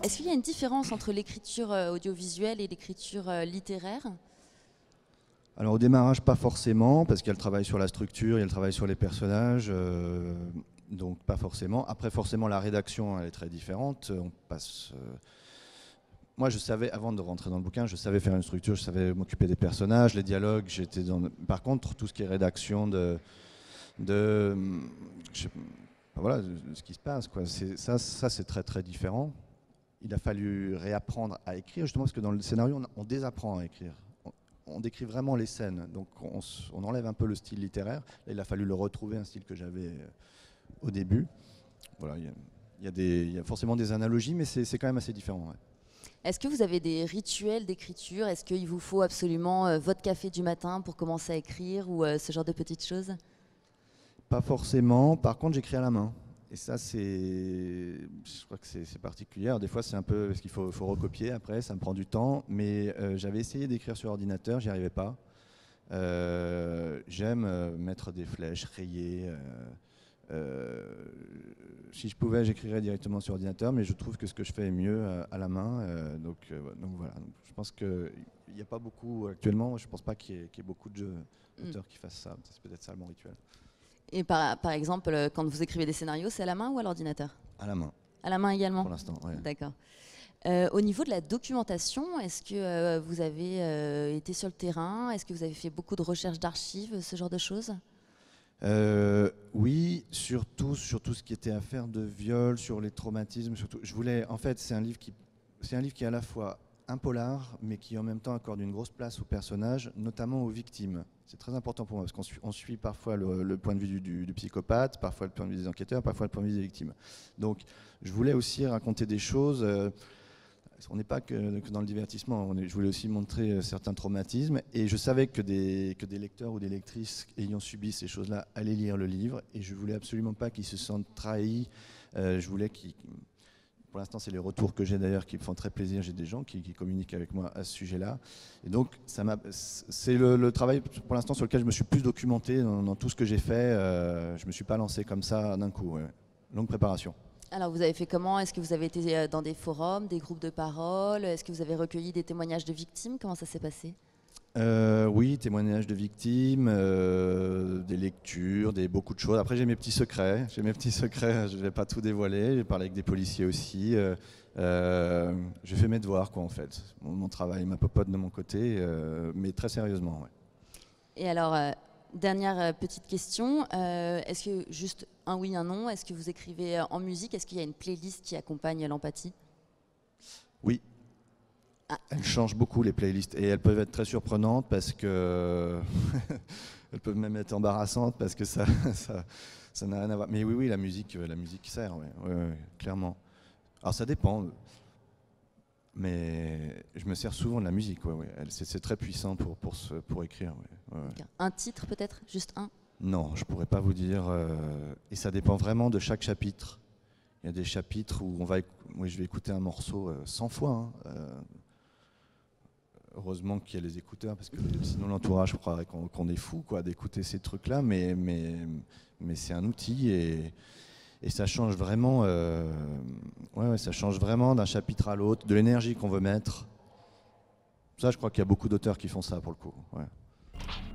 Est-ce qu'il y a une différence entre l'écriture audiovisuelle et l'écriture littéraire? Alors au démarrage, pas forcément, parce qu'il y a le travail sur la structure, il y a le travail sur les personnages, donc pas forcément. Après, forcément, la rédaction, elle est très différente. On passe... Moi, je savais, avant de rentrer dans le bouquin, je savais faire une structure, je savais m'occuper des personnages, les dialogues. Par contre, tout ce qui est rédaction voilà, de ce qui se passe, quoi. Ça, c'est très très différent. Il a fallu réapprendre à écrire, justement parce que dans le scénario, on désapprend à écrire. On décrit vraiment les scènes, donc on enlève un peu le style littéraire. Là, il a fallu le retrouver, un style que j'avais au début. Voilà, il y a forcément des analogies, mais c'est quand même assez différent. Ouais. Est-ce que vous avez des rituels d'écriture? Est-ce qu'il vous faut absolument votre café du matin pour commencer à écrire ou ce genre de petites choses? Pas forcément. Par contre, j'écris à la main. Et ça, je crois que c'est particulier. Alors, des fois, c'est un peu parce qu'il faut recopier après, ça me prend du temps. Mais j'avais essayé d'écrire sur ordinateur, j'y arrivais pas. J'aime mettre des flèches, rayer. Si je pouvais, j'écrirais directement sur ordinateur, mais je trouve que ce que je fais est mieux à la main. Donc voilà. Donc, je pense qu'il n'y a pas beaucoup actuellement. Je ne pense pas qu'il y ait beaucoup de d'auteurs qui fassent ça. C'est peut-être ça mon rituel. Et par exemple, quand vous écrivez des scénarios, c'est à la main ou à l'ordinateur? À la main. À la main également? Pour l'instant, oui. D'accord. Au niveau de la documentation, est-ce que vous avez été sur le terrain? Est-ce que vous avez fait beaucoup de recherches d'archives, ce genre de choses? Oui, surtout sur tout ce qui était affaire de viol, sur les traumatismes. Surtout. En fait, c'est un livre qui est à la fois un polar, mais qui en même temps accorde une grosse place aux personnages, notamment aux victimes. C'est très important pour moi, parce qu'on suit parfois le point de vue du psychopathe, parfois le point de vue des enquêteurs, parfois le point de vue des victimes. Donc je voulais aussi raconter des choses, on n'est pas que dans le divertissement, je voulais aussi montrer certains traumatismes, et je savais que des lecteurs ou des lectrices ayant subi ces choses-là allaient lire le livre, et je voulais absolument pas qu'ils se sentent trahis, je voulais qu'ils... Pour l'instant, c'est les retours que j'ai d'ailleurs qui me font très plaisir. J'ai des gens qui communiquent avec moi à ce sujet-là. Et donc, c'est le travail pour l'instant sur lequel je me suis plus documenté dans tout ce que j'ai fait. Je ne me suis pas lancé comme ça d'un coup. Ouais. Longue préparation. Alors, vous avez fait comment? Est-ce que vous avez été dans des forums, des groupes de parole? Est-ce que vous avez recueilli des témoignages de victimes? Comment ça s'est passé? Oui, témoignages de victimes, des lectures, beaucoup de choses. Après, j'ai mes petits secrets. Je ne vais pas tout dévoiler. J'ai parlé avec des policiers aussi. J'ai fait mes devoirs, quoi, en fait. Mon travail, ma popote de mon côté, mais très sérieusement. Ouais. Et alors, dernière petite question. Est-ce que, juste un oui, un non, est-ce que vous écrivez en musique? Est-ce qu'il y a une playlist qui accompagne l'empathie? Oui. Ah. Elles changent beaucoup les playlists et elles peuvent être très surprenantes parce que elles peuvent même être embarrassantes parce que ça n'a rien à voir. Mais oui, la musique sert, ouais, clairement. Alors ça dépend, mais je me sers souvent de la musique, ouais. C'est très puissant pour écrire. Ouais. Un titre peut-être, juste un? Non, je pourrais pas vous dire. Et ça dépend vraiment de chaque chapitre. Il y a des chapitres où je vais écouter un morceau 100 fois. Heureusement qu'il y a les écouteurs, parce que sinon l'entourage croirait qu'on est fou d'écouter ces trucs-là, mais c'est un outil et ça change vraiment, ça change vraiment d'un chapitre à l'autre, de l'énergie qu'on veut mettre. Ça, je crois qu'il y a beaucoup d'auteurs qui font ça pour le coup. Ouais.